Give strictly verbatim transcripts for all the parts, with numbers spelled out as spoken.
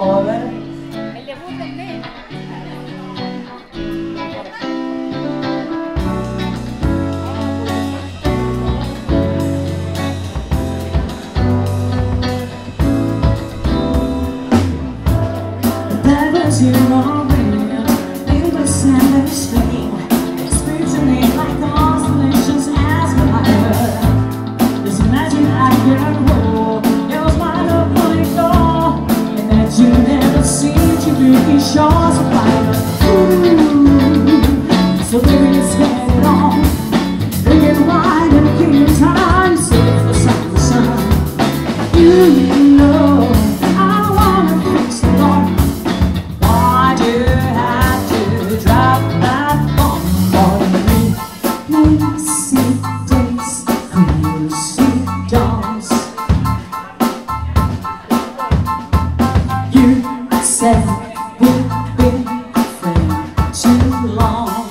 cover. El debut del mes. That was your own radio, it was never strange. It speaks to me like constellations as what I heard. This magic I can hold, it was wide open a door, and that you never seem to be sure to find it. Ooh, so baby, let's get it on. Drink it wide and keep your time, save the sun, the sun. You know I wanna fix it all. Why do you have to drop that bomb on me? Lazy days, crazy dawns. You said we've been friends too long.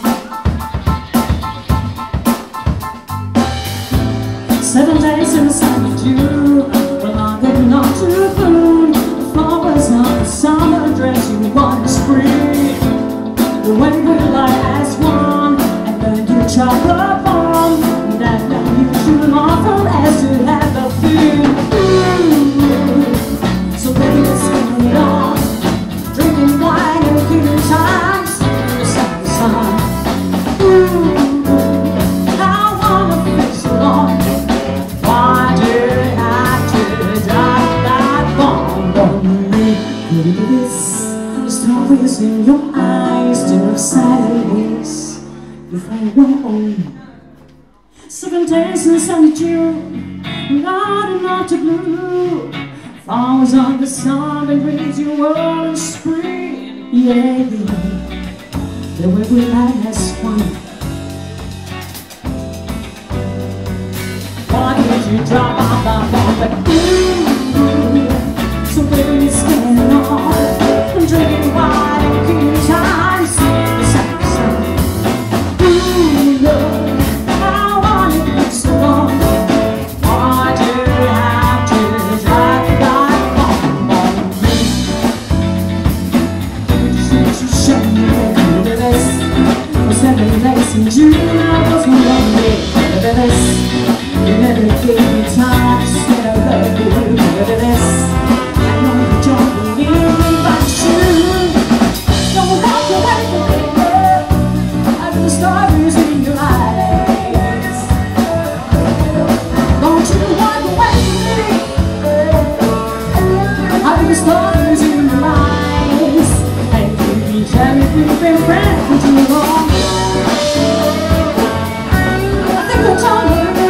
Seven days in the sun with you were longer than not to food. The flowers on the summer dress you want to spring. The wind will lie as one, and then you chop a bomb. That now you should offer as to have a feel. Ooh, so baby, let's get it on. Drinking wine and keeping time, singing the sun, the sun. Ooh, I wanna fix it on. Why do you have to drop that bomb on me? Could it be this? The stars in your eyes, still Saturdays. If I were on seven days in sunny June, not enough to blue. Flowers on the sun and brings you all in spring. Yeah, the way we light as one. Why did you drop out the bomb? But ooh, so baby, it's getting on. I'm drinking wine and keeping time, singing the sun, the sun. Ooh, Lord, I want it so long. Why do you have to drop that bomb on me? You just need to show me that you're the best. For seven days in June, I was lonely. You're the best. You never gave me time to say I love you. You're the best. I know you don't believe me, but you don't walk away from me. I do the stars in your eyes. Don't you walk away from me. I do the stars in your eyes. And you can tell me we've been friends for too long. I think I'm telling you.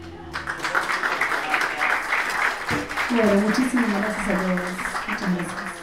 Bueno, muchísimas gracias a todos. Muchas gracias.